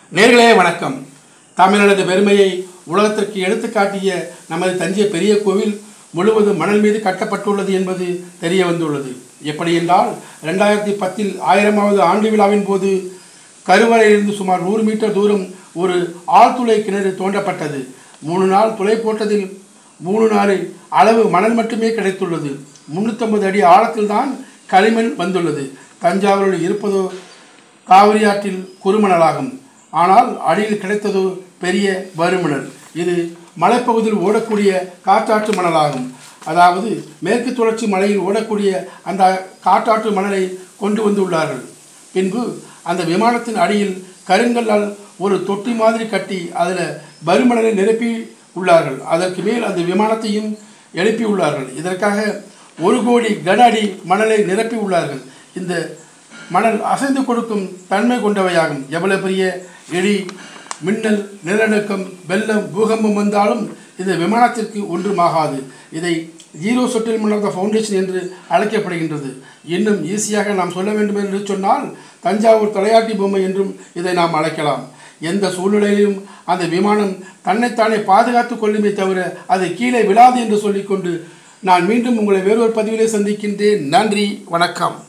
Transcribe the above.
நேர்களே வணக்கம். தமிழனது பெருமையை உலகத்திற்கு எடுத்துக்காட்டிய நமது தஞ்சை பெரிய கோவில் முழுவதும் மணல் மீது கட்டப்பட்டுள்ளது என்பது தெரிய வந்துள்ளது. எப்படி என்றால் 2010 1000வது ஆண்டு விழாவின் போது கருவறையிலிருந்து சுமார் 100 மீட்டர் தூரம் ஒரு ஆழ்துளை கிணறு தோண்டப்பட்டது. 3 நாள் துளை போட்டதில் 3 நாளில் அளவு மணல் மட்டுமே கிடைத்துள்ளது. 350 அடி ஆழத்தில் தான் களிமண் வந்துள்ளது. தஞ்சாவூரில் இருப்பதோ காவிரி ஆற்றில் குறுமணலாகும். ஆனால் அடியில் கிடைத்ததோ பெரிய வறுமணல். இது மலைப்பகுதியில் ஓடக்கூடிய காற்றாற்று மணலாகும். அதாவது மேற்கு தொடர்ச்சி மலையில் ஓடக்கூடிய அந்த காற்றாற்று மணலை கொண்டு வந்துள்ளார்கள். பின்பு அந்த விமானத்தின் அடியில் கருங்கல்லால் ஒரு தொட்டி மாதிரி கட்டி அதில் வறுமணலை நிரப்பி உள்ளார்கள். அதற்கு மேல் அந்த விமானத்தையும் எழுப்பி உள்ளார்கள். இதற்காக 1 கோடி கன அடி மணலை நிரப்பி உள்ளார்கள். இந்த மணல் அசைந்து கொடுக்கும் தன்மை கொண்டவையாகும். எவ்வளவு பெரிய இடி, மின்னல், நிலநடுக்கம், வெள்ளம், பூகம்பம் வந்தாலும் இந்த விமானத்திற்கு ஒன்றுமாகாது. இதை zero settlement of the foundation என்று அழைக்கப்படுகின்றது. இன்னும் ஈஸியாக நாம் சொல்ல வேண்டும் என்று சொன்னால் தஞ்சாவூர் தலையாட்டி பொம்மை என்றும் இதை நாம் அழைக்கலாம். எந்த சூழ்நிலையிலும் அந்த விமானம் தன்னைத்தானே பாதுகாத்து கொள்ளுமே தவிர அது கீழே விழாது என்று சொல்லிக்கொண்டு நான் மீண்டும் உங்களை வேறொரு பதிவிலே சந்திக்கின்றேன். நன்றி, வணக்கம்.